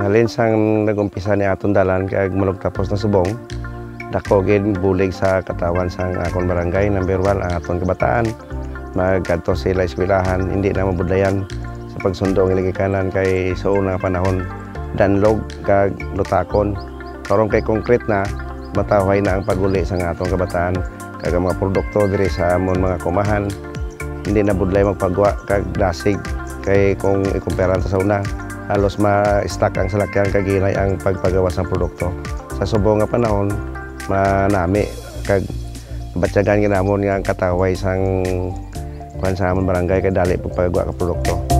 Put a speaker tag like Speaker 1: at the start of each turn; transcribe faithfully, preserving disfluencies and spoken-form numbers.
Speaker 1: Halin sang nagumpisa ni aton dalan kag malugtapos na subong, dako gid bulig sa katawan sang akon barangay. Number one ang aton kabataan, magkadto sila eskwelahan, hindi na mabudlayan sa pagsundo ng kanan kay sa unang panahon danlog kag lutakon. Karon kay konkret na matawhay na ang paguli sa atong kabataan kag ang mga produkto diri sa amon mga kumahan, hindi na budlay magpagwa kag dasig kay kung ikumpara sa una halos ma-stack ang salakyan kag ginay ang pagpagawas ng produkto. Sa subong nga panahon manami kag batyagan ginamon nga ang kataway sang kuan sa amon barangay kay dali pagpagawa ka produkto.